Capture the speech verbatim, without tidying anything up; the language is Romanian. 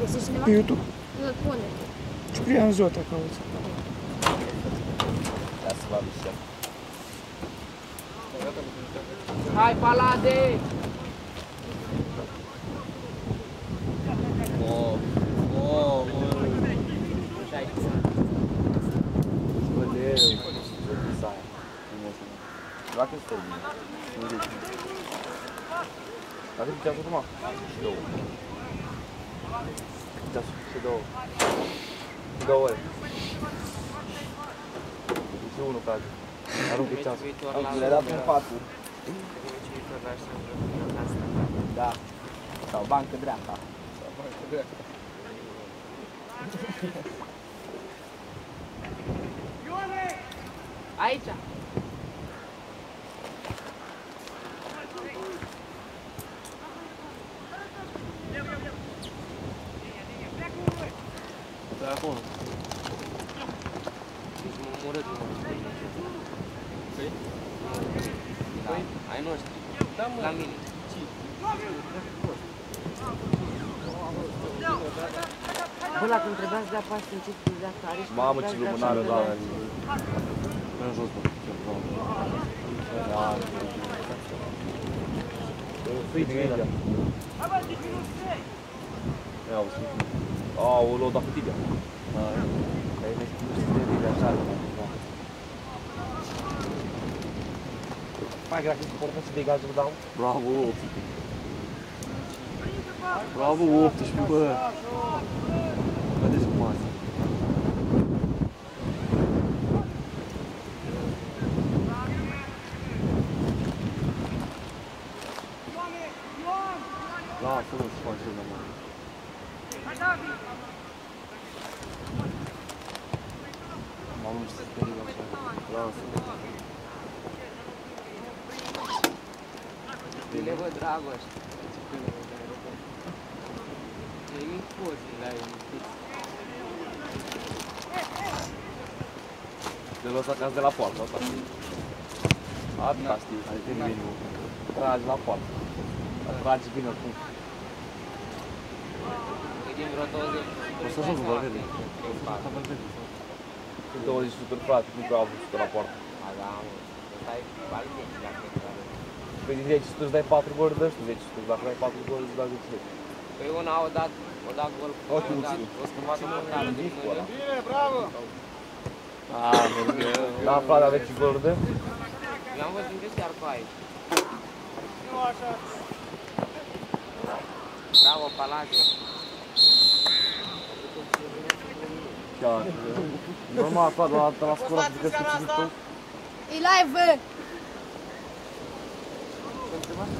găsești cineva? Pe YouTube. Îl pune. Ciprian Zota cauți. Ia să vă aduc. Hai, Palade! Oh, oh, mă. Scăleu. Saia. Dacă îți termină. Nu zici. Dacă îți ceasul acum? Și două. Ceasul și două. Două ore. Și unul cade. Aruncă ceasul. Le-a dat în patru. Da. Sau bancă dreapta. Sau bancă dreapta. Aici! Da, acolo. Deci m-am omorât, mă. Păi? Da, ai noștri. Da, mă. La mine. Bă, dacă îmi trebuia să dea pas în ce de care și... Mamă, ce lumânare, da, în jos, bă. Da, fii din aici. Ia uzi. Aoleu, dar cu tibia. Că ai neștiut de tibia așa. Mai grav că portă să degajă, dau. Bravo, optsprezece. Bravo, optsprezece, bă. Vedeți cum asta. Lasă-mă să faci ceva, mă. Mamă, ce se sperie așa. Lasă-mă. Bine, bă, Dragoș. E mic poți, la el. De los acasă de la poartă, asta știi. Asta știi, hai te veni. Tragi la poartă. Tragi bine acum. E din vreo douăzeci. O să ajung, vă vede. douăzeci super frate, nu prea au vrut la poartă. A, da, mă. Stai bani zece dacă e clar. Păi din zece sute îți dai patru goli de ăștia, zece sute. Dacă dai patru goli îți dai zece sute. Păi una au dat, o dat gol. O schimbat o portară din mână. Bine, bravo! A, mergeu. Da, frate, aveți și goluri de? Eu am văzut că chiar cu aici. Nu așa. Bravo, Palade. Chiar. Normal, frate, la scorat de găsit și tot. E live! Întrebați